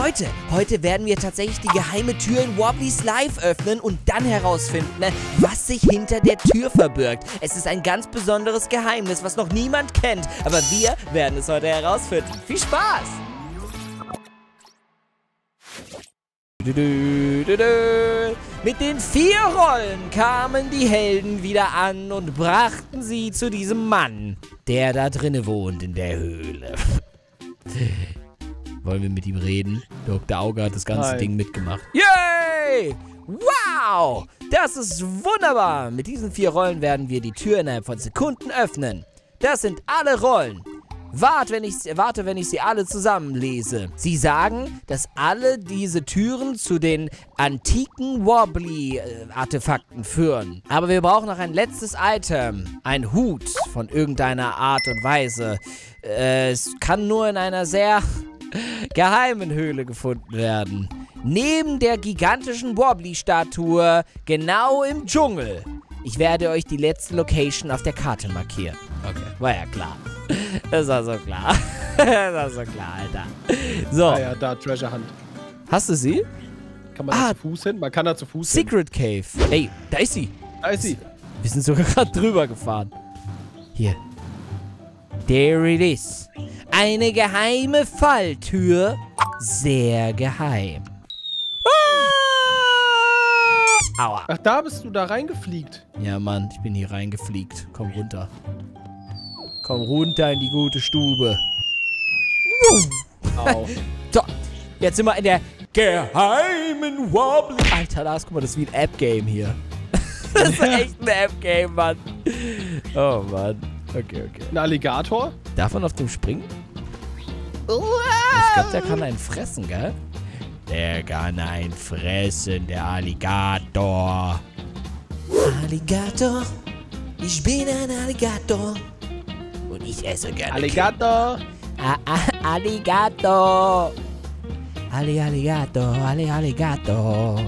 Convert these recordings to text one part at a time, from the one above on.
Leute, heute werden wir tatsächlich die geheime Tür in Wobblies Life öffnen und dann herausfinden, was sich hinter der Tür verbirgt. Es ist ein ganz besonderes Geheimnis, was noch niemand kennt, aber wir werden es heute herausfinden. Viel Spaß! Mit den 4 Rollen kamen die Helden wieder an und brachten sie zu diesem Mann, der da drinne wohnt in der Höhle. Wollen wir mit ihm reden? Dr. Auge hat das ganze Ding mitgemacht. Yay! Wow! Das ist wunderbar! Mit diesen 4 Rollen werden wir die Tür innerhalb von Sekunden öffnen. Das sind alle Rollen. Warte, wenn ich sie alle zusammenlese. Sie sagen, dass alle diese Türen zu den antiken Wobbly-Artefakten führen. Aber wir brauchen noch ein letztes Item. Ein Hut von irgendeiner Art und Weise. Es kann nur in einer sehr geheimen Höhle gefunden werden. Neben der gigantischen Wobbly-Statue, genau im Dschungel. Ich werde euch die letzte Location auf der Karte markieren. Okay, war ja klar. Das war so klar. Das war so klar, Alter. So. Ah ja, da, Treasure Hunt. Hast du sie? Kann man da zu Fuß hin? Man kann da zu Fuß hin. Secret Cave. Ey, da ist sie. Da ist sie. Wir sind sogar gerade drüber gefahren. Hier. There it is. Eine geheime Falltür. Sehr geheim. Aua. Ach, da bist du da reingefliegt. Ja, Mann, ich bin hier reingefliegt. Komm runter. Komm runter in die gute Stube. Au. So, jetzt sind wir in der geheimen Wobbly. Alter, Lars, guck mal, das ist wie ein App-Game hier. Das ist echt ein App-Game, Mann. Oh, Mann. Okay. Ein Alligator? Darf man auf dem springen? Ich glaube, der kann einen fressen, gell? Der kann einen fressen, der Alligator. Alligator, ich bin ein Alligator. Und ich esse gerne Alligator. Alligator. Alligator.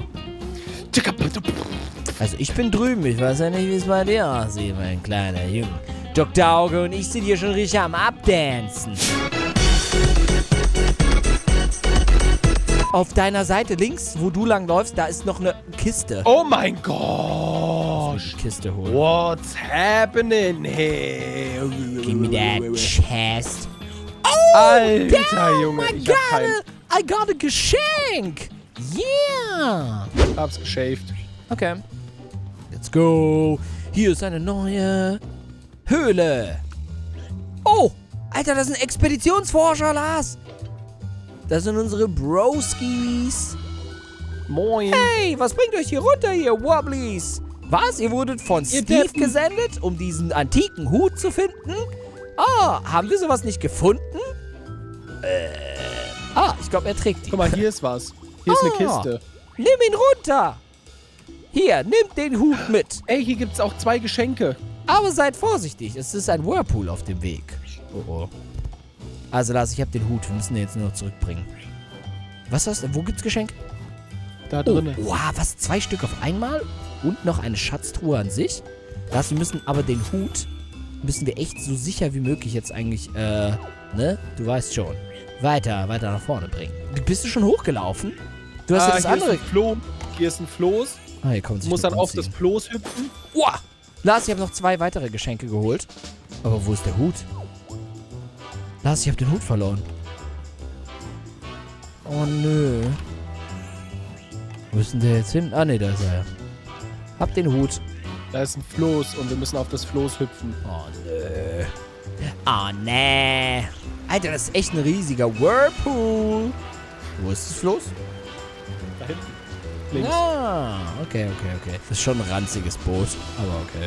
Also ich bin drüben, ich weiß ja nicht, wie es bei dir aussieht, mein kleiner Junge. Dr. Auge und ich sind hier schon richtig am Abdancen. Auf deiner Seite links, wo du lang läufst, da ist noch eine Kiste. Oh mein Gott. Die Kiste holen. What's happening here? Give me that chest. Oh, Alter, damn, Junge. I got a Geschenk. Yeah. Hab's geschäft. Okay. Let's go. Hier ist eine neue Höhle. Oh, Alter, das sind Expeditionsforscher, Lars. Das sind unsere Broskis. Moin. Hey, was bringt euch hier runter, ihr Wobblies? Was? Ihr wurdet von Steve gesendet, um diesen antiken Hut zu finden? Ah, haben wir sowas nicht gefunden? Ich glaube, er trägt die. Guck mal, hier ist was. Hier ist eine Kiste. Nimm ihn runter. Hier, nimmt den Hut mit. Ey, hier gibt's auch 2 Geschenke. Aber seid vorsichtig, es ist ein Whirlpool auf dem Weg. Oh. Also Lars, ich habe den Hut. Wir müssen den jetzt nur noch zurückbringen. Was hast du? Wo gibt's Geschenk? Da drinnen. Oh, wow, was? 2 Stück auf einmal? Und noch eine Schatztruhe an sich? Lars, wir müssen aber den Hut, müssen wir echt so sicher wie möglich jetzt eigentlich, ne? Du weißt schon. Weiter nach vorne bringen. Bist du schon hochgelaufen? Du hast ja das andere. Hier ist ein Floß. Ah, hier kommt Du musst dann auf das Floß hüpfen. Wow. Lars, ich habe noch 2 weitere Geschenke geholt. Aber wo ist der Hut? Lars, ich habe den Hut verloren. Oh, nö. Wo ist denn der jetzt hin? Ah, ne, da ist er ja. Hab den Hut. Da ist ein Floß und wir müssen auf das Floß hüpfen. Oh, nö. Oh, nee. Alter, das ist echt ein riesiger Whirlpool. Wo ist das Floß? Da hinten. Links. Ah, okay. Das ist schon ein ranziges Boot, aber okay.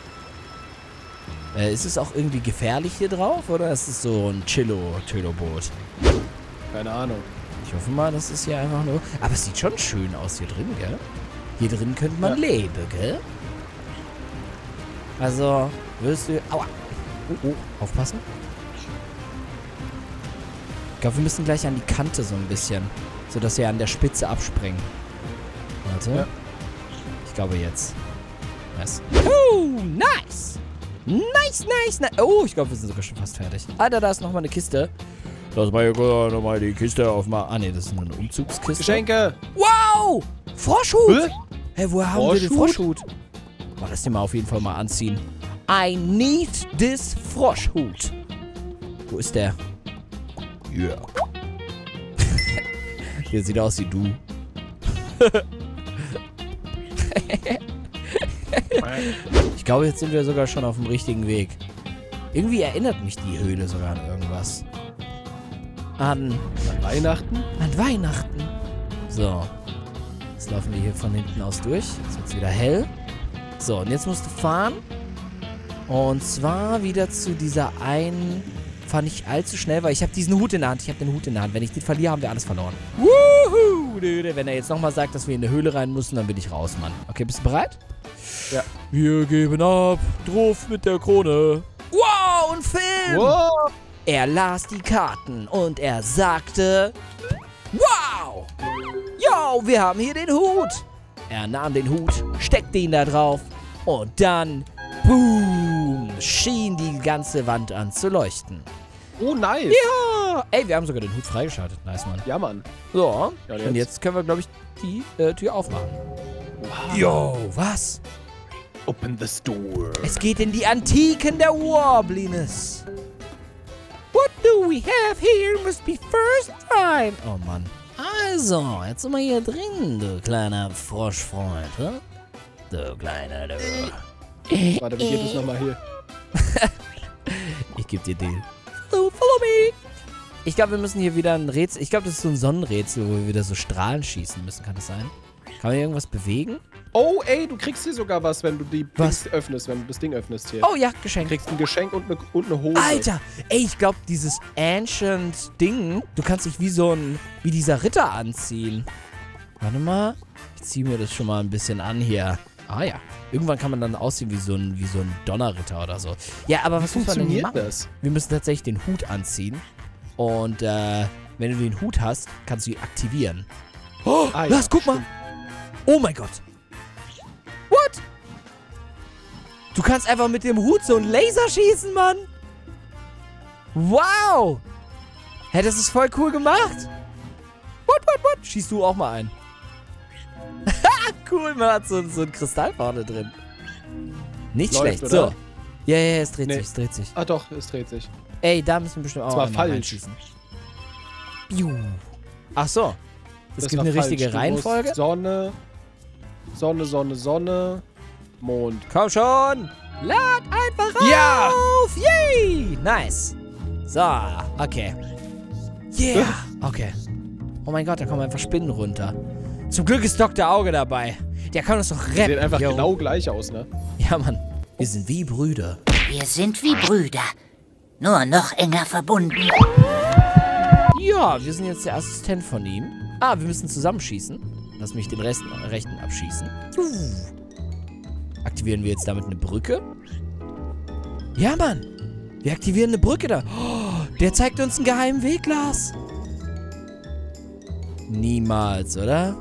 Ist es auch irgendwie gefährlich hier drauf, oder ist es so ein Chillo-Boot? Keine Ahnung. Ich hoffe mal, das ist hier einfach nur... Aber es sieht schon schön aus hier drin, gell? Hier drin könnte man leben, gell? Also, wirst du... Aua! Oh, aufpassen. Ich glaube, wir müssen gleich an die Kante so ein bisschen, sodass wir an der Spitze abspringen. Warte. Ja. Ich glaube jetzt. Nice. Oh, nice! Nice. Oh, ich glaube, wir sind sogar schon fast fertig. Alter, da ist nochmal eine Kiste. Lass mal hier nochmal die Kiste aufmachen. Ah, ne, das ist nur eine Umzugskiste. Geschenke. Wow! Froschhut! Hä? Hey, woher haben wir den Froschhut? Oh, lass den mal auf jeden Fall mal anziehen. I need this Froschhut. Wo ist der? Ja. Yeah. Der sieht aus wie du. Ich glaube, jetzt sind wir sogar schon auf dem richtigen Weg. Irgendwie erinnert mich die Höhle sogar an irgendwas. An Weihnachten? An Weihnachten. So. Jetzt laufen wir hier von hinten aus durch. Jetzt wird es wieder hell. So, und jetzt musst du fahren. Und zwar wieder zu dieser einen... Fahr nicht allzu schnell, weil ich habe diesen Hut in der Hand. Ich habe den Hut in der Hand. Wenn ich den verliere, haben wir alles verloren. Wuhu! Wenn er jetzt nochmal sagt, dass wir in eine Höhle rein müssen, dann bin ich raus, Mann. Okay, bist du bereit? Ja. Wir geben ab. Drauf mit der Krone. Wow, ein Film! Wow. Er las die Karten und er sagte... Wow! Yo, wir haben hier den Hut. Er nahm den Hut, steckte ihn da drauf und dann... Boom! Schien die ganze Wand an zu leuchten. Oh, nice. Ja! Ey, wir haben sogar den Hut freigeschaltet. Nice, Mann. Ja, Mann. So, ja, und jetzt können wir, glaube ich, die Tür aufmachen. Wow. Yo, was? Open the store. Es geht in die Antiken der Warbliness. What do we have here must be first time. Oh, Mann. Also, jetzt sind wir hier drin, du kleiner Froschfreund, hm? Du kleiner, du... Warte, wie geht es nochmal hier? Ich geb dir den. Follow me. Ich glaube, wir müssen hier wieder ein Rätsel... Ich glaube, das ist so ein Sonnenrätsel, wo wir wieder so Strahlen schießen müssen. Kann das sein? Kann man hier irgendwas bewegen? Oh, ey, du kriegst hier sogar was, wenn du die Dings öffnest, wenn du das Ding öffnest hier. Oh ja, Geschenk. Du kriegst ein Geschenk und eine Hose. Alter, ey, ich glaube, dieses Ancient-Ding, du kannst dich wie dieser Ritter anziehen. Warte mal. Ich ziehe mir das schon mal ein bisschen an hier. Ah ja. Irgendwann kann man dann aussehen wie so ein Donnerritter oder so. Ja, aber was muss man denn hier machen? Das? Wir müssen tatsächlich den Hut anziehen. Und wenn du den Hut hast, kannst du ihn aktivieren. Oh, ja, guck mal. Oh mein Gott. What? Du kannst einfach mit dem Hut so einen Laser schießen, Mann. Wow. Hä, das ist voll cool gemacht. What? Schießt du auch mal ein. Cool, man hat so einen Kristall vorne drin. Nicht Läuft, schlecht, oder? so. Ja, es dreht sich. Ah doch, es dreht sich. Ey, da müssen wir bestimmt auch mal reinschießen. Ach so. Es gibt eine richtige Reihenfolge? Sonne, Mond. Komm schon! Lad einfach auf! Ja! Yay! Nice. So, okay. Yeah! Okay. Oh mein Gott, da kommen einfach Spinnen runter. Zum Glück ist Dr. Auge dabei. Der kann uns doch retten. Sieht einfach genau gleich aus, ne? Ja, Mann. Wir sind wie Brüder. Wir sind wie Brüder. Nur noch enger verbunden. Ja, wir sind jetzt der Assistent von ihm. Ah, wir müssen zusammenschießen. Lass mich den rechten abschießen. Aktivieren wir jetzt damit eine Brücke? Ja, Mann. Wir aktivieren eine Brücke da. Oh, der zeigt uns einen geheimen Weg, Lars. Niemals, oder?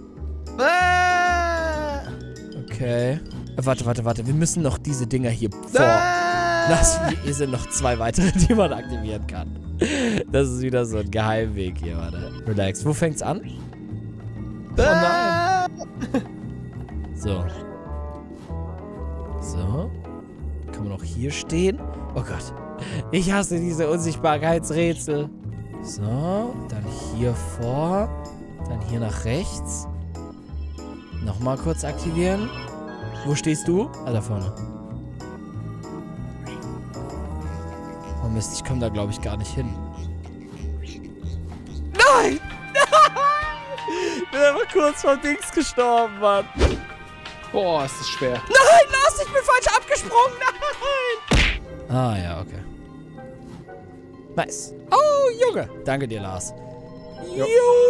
Okay. Warte. Wir müssen noch diese Dinger hier hier sind noch 2 weitere, die man aktivieren kann. Das ist wieder so ein Geheimweg hier, warte. Relax. Wo fängt's an? Oh nein. So. Kann man auch hier stehen? Oh Gott. Ich hasse diese Unsichtbarkeitsrätsel. So. Dann hier vor. Dann hier nach rechts. Nochmal kurz aktivieren. Wo stehst du? Ah, da vorne. Oh Mist, ich komme da glaube ich gar nicht hin. Nein! Ich bin einfach kurz vom Dings gestorben, Mann. Boah, ist das schwer. Nein, Lars, ich bin falsch abgesprungen. Nein! Ah, ja, okay. Nice. Oh, Junge. Danke dir, Lars. Jo.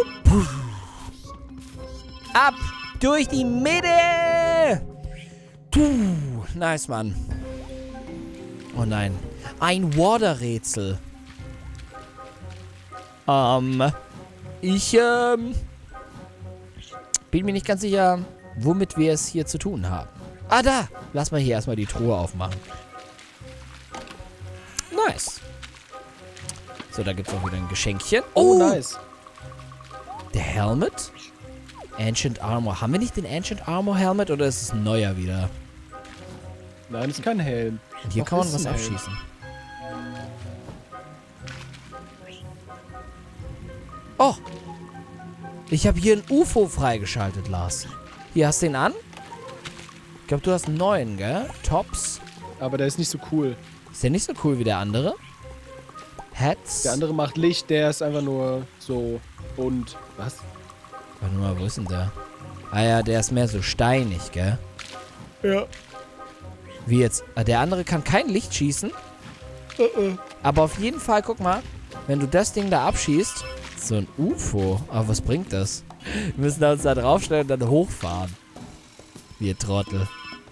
Ab durch die Mitte. Puh. Nice, Mann. Oh nein. Ein Water-Rätsel. Ich, bin mir nicht ganz sicher, womit wir es hier zu tun haben. Ah, da. Lass mal hier erstmal die Truhe aufmachen. Nice. So, da gibt es auch wieder ein Geschenkchen. Oh, nice. Der Helmet. Ancient Armor. Haben wir nicht den Ancient Armor Helmet oder ist es ein neuer wieder? Nein, das ist kein Helm. Und hier Doch, kann man ist was ein Helm. abschießen. Oh! Ich habe hier ein UFO freigeschaltet, Lars. Hier, hast du den an? Ich glaube, du hast einen neuen, gell? Tops. Aber der ist nicht so cool. Ist der nicht so cool wie der andere? Hats. Der andere macht Licht, der ist einfach nur so bunt. Was? Warte mal, wo ist denn der? Ah ja, der ist mehr so steinig, gell? Ja. Wie jetzt? Ah, der andere kann kein Licht schießen. Aber auf jeden Fall, guck mal, wenn du das Ding da abschießt, so ein UFO. Aber was bringt das? Wir müssen uns da draufstellen und dann hochfahren. Wir Trottel.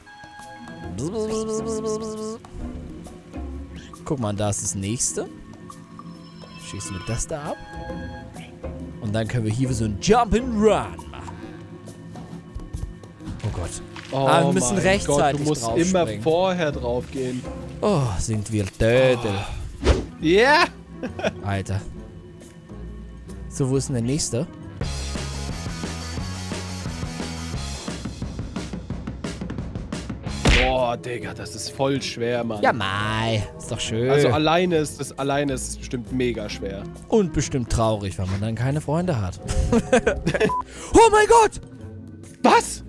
Guck mal, da ist das nächste. Schießen wir das da ab. Und dann können wir hier so ein Jump'n'Run machen. Oh Gott. Oh, wir müssen mein rechtzeitig Gott, du musst immer vorher drauf gehen. Oh, sind wir Dödel. Ja! Yeah. Alter. So, wo ist denn der nächste? Boah, Digga, das ist voll schwer, Mann. Ja, Mai. Ist doch schön. Also alleine ist es bestimmt mega schwer. Und bestimmt traurig, weil man dann keine Freunde hat. Oh mein Gott! Was?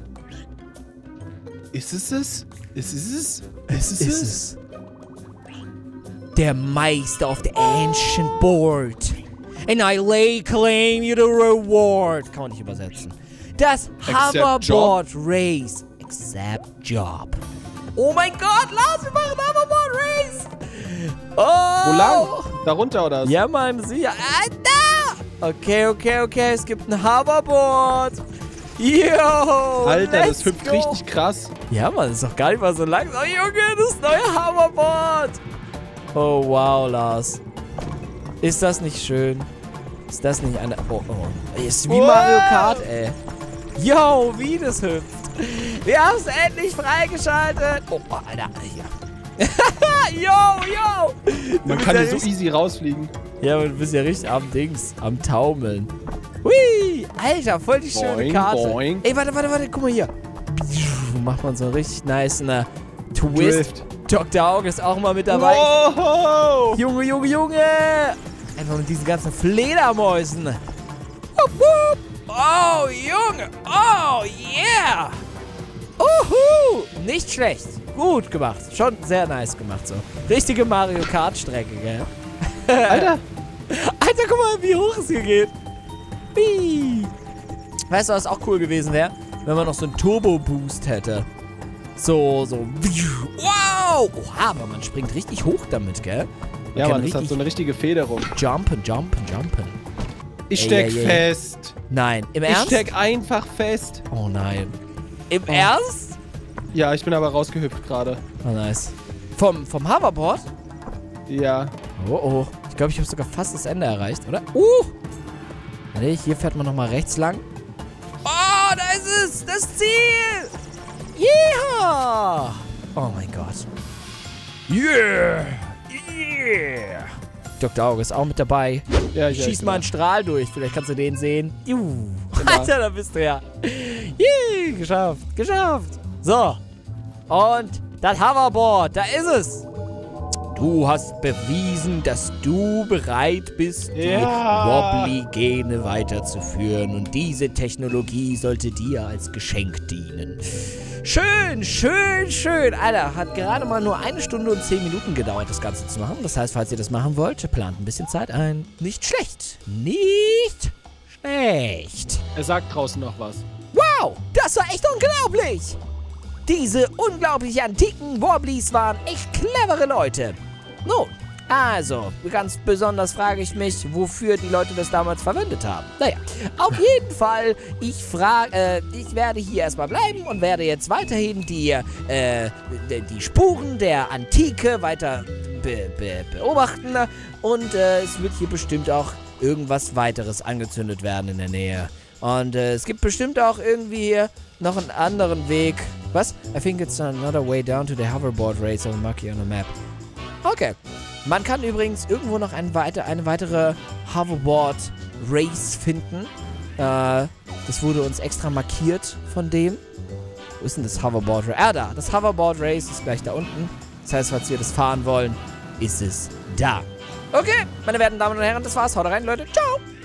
Ist es es? Ist es? Ist es? Der Meister of the Ancient Board. And I lay claim you the reward. Kann man nicht übersetzen. Das Hoverboard Race. Accept Job. Oh mein Gott, Lars, wir machen Hoverboard Race. Oh. Wo lang? Darunter oder was? Ja, Mann, sicher. Da! Okay. Es gibt ein Hoverboard. Yo! Alter, das hüpft richtig krass. Ja, Mann, das ist doch gar nicht mal so langsam. Oh, Junge, das neue Hoverboard. Oh, wow, Lars. Ist das nicht schön? Ist das nicht eine... Oh. Ist wie Mario Kart, ey. Yo, wie das hüpft. Wir haben es endlich freigeschaltet. Oh, Alter. Ja. Yo. Man kann hier so easy rausfliegen. Ja, aber du bist ja richtig am Taumeln. Hui, Alter, voll die schöne Karte. Boing. Ey, warte, guck mal hier. Macht man so einen richtig nice Twist. Dr. Auge ist auch mal mit dabei. Wow. Junge. Einfach mit diesen ganzen Fledermäusen. Wupp. Oh, Junge. Oh, yeah. Uhu. Nicht schlecht. Gut gemacht. Schon sehr nice gemacht so. Richtige Mario Kart Strecke, gell? Alter, guck mal, wie hoch es hier geht. Whee. Weißt du, was auch cool gewesen wäre? Wenn man noch so einen Turbo-Boost hätte. So. Wow! Oha, aber man springt richtig hoch damit, gell? Ja, Mann, das hat so eine richtige Federung. Jumpen. Ich steck fest. Nein, im Ernst? Ich steck einfach fest. Oh nein. Im Ernst? Ja, ich bin aber rausgehüpft gerade. Oh, nice. Vom Hoverboard? Ja. Oh. Ich glaube, ich habe sogar fast das Ende erreicht, oder? Warte, hier fährt man nochmal rechts lang. Oh, da ist es! Das Ziel! Yeah! Oh mein Gott. Yeah! Dr. Auge ist auch mit dabei. Ja, Schieß mal einen Strahl durch. Vielleicht kannst du den sehen. Genau. Alter, da bist du ja. Yeah, geschafft. So. Und das Hoverboard, da ist es. Du hast bewiesen, dass du bereit bist, die Wobbly-Gene weiterzuführen. Und diese Technologie sollte dir als Geschenk dienen. Schön. Alter, hat gerade mal nur 1 Stunde und 10 Minuten gedauert, das Ganze zu machen. Das heißt, falls ihr das machen wollt, plant ein bisschen Zeit ein. Nicht schlecht. Er sagt draußen noch was. Wow, das war echt unglaublich. Diese unglaublich antiken Wobblies waren echt clevere Leute. Nun, also, ganz besonders frage ich mich, wofür die Leute das damals verwendet haben. Naja, auf jeden Fall, ich werde hier erstmal bleiben und werde jetzt weiterhin die Spuren der Antike weiter beobachten. Und es wird hier bestimmt auch irgendwas weiteres angezündet werden in der Nähe. Und es gibt bestimmt auch irgendwie hier noch einen anderen Weg. Was? I think it's another way down to the hoverboard race of Maki on the map. Okay. Man kann übrigens irgendwo noch eine weitere Hoverboard Race finden. Das wurde uns extra markiert von dem. Wo ist denn das Hoverboard Race? Da. Das Hoverboard Race ist gleich da unten. Das heißt, falls wir das fahren wollen, ist es da. Okay, meine werten Damen und Herren, das war's. Haut rein, Leute. Ciao.